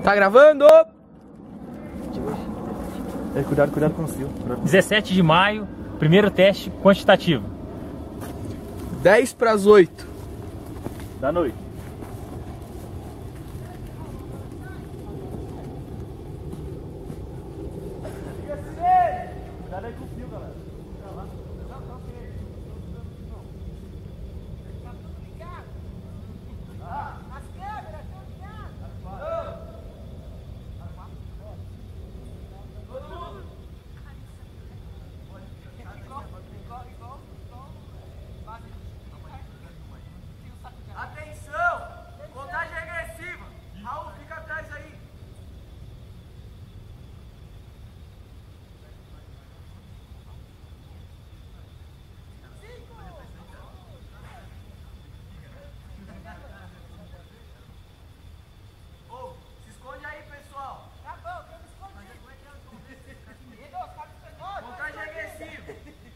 Tá gravando? Cuidado com o fio. 17 de maio, primeiro teste quantitativo. 10 para as 8 da noite. Cuidado aí com o fio, galera. As câmeras estão ligadas. Atenção! Contagem regressiva. Raul, fica atrás aí. Ô, se esconde aí, pessoal. Tá bom, eu me escondi. Contagem regressiva.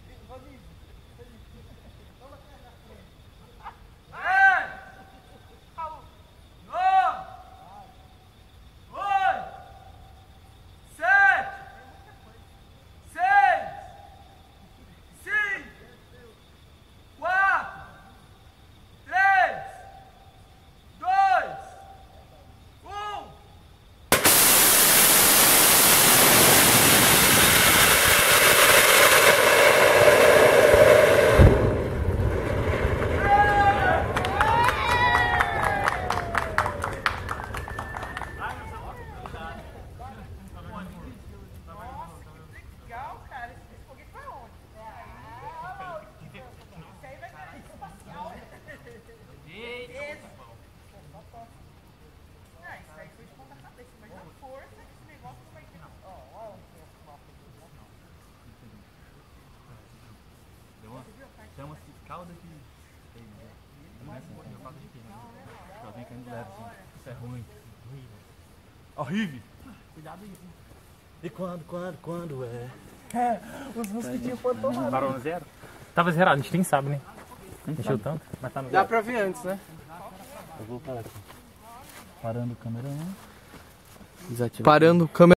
Tem uma cauda que não é assim, eu faço de quê? Só vem caindo leve assim. Isso é ruim. Horrível. Cuidado aí. E quando é? Os mosquitinhos foram tomados. Parou no zero? Tava zerado, a gente nem sabe, né? Mexeu tanto, mas tá no Dá zero. pra ver antes, né? Eu vou parar aqui. Parando a câmera 1. Parando câmera.